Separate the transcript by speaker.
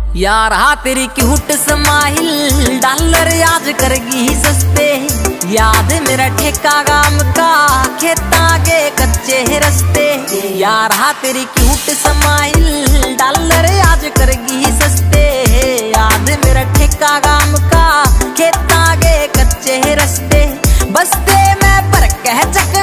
Speaker 1: यार हा तेरी क्यूट स्माइल डॉलर याद करगी सस्ते। याद मेरा ठेका गाम का खेता के कच्चे रस्ते। यार हा तेरी क्यूट स्माइल डॉलर याद करगी सस्ते। याद मेरा ठेका गाम का खेता के कच्चे रस्ते। बस्ते में पर कह चक